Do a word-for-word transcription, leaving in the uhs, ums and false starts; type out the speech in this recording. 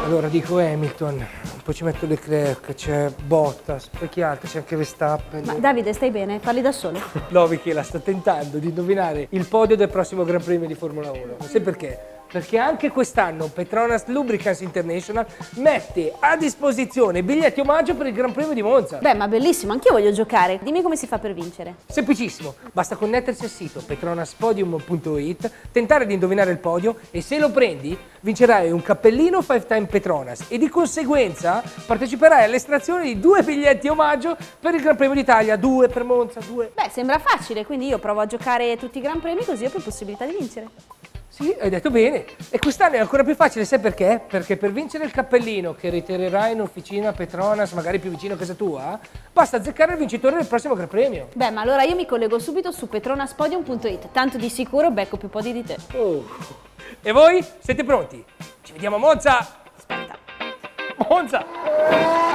Allora dico Hamilton, poi ci metto Leclerc, c'è Bottas, poi chi altro? C'è anche Verstappen. Ma Davide, stai bene? Parli da solo? No, Michela, sto tentando di indovinare il podio del prossimo Gran Premio di Formula uno. Non sai perché? Perché anche quest'anno Petronas Lubricants International mette a disposizione biglietti omaggio per il Gran Premio di Monza. Beh, ma bellissimo, anch'io voglio giocare. Dimmi come si fa per vincere. Semplicissimo, basta connettersi al sito petronaspodium punto it, tentare di indovinare il podio e se lo prendi vincerai un cappellino five time Petronas e di conseguenza parteciperai all'estrazione di due biglietti omaggio per il Gran Premio d'Italia, due per Monza, due. Beh, sembra facile, quindi io provo a giocare tutti i Gran Premi così ho più possibilità di vincere. Sì, hai detto bene. E quest'anno è ancora più facile, sai perché? Perché per vincere il cappellino che ritirerai in officina Petronas, magari più vicino a casa tua, basta azzeccare il vincitore del prossimo Gran Premio. Beh, ma allora io mi collego subito su petronaspodium punto it, tanto di sicuro becco più podi di te. Oh. E voi? Siete pronti? Ci vediamo a Monza! Aspetta. Monza!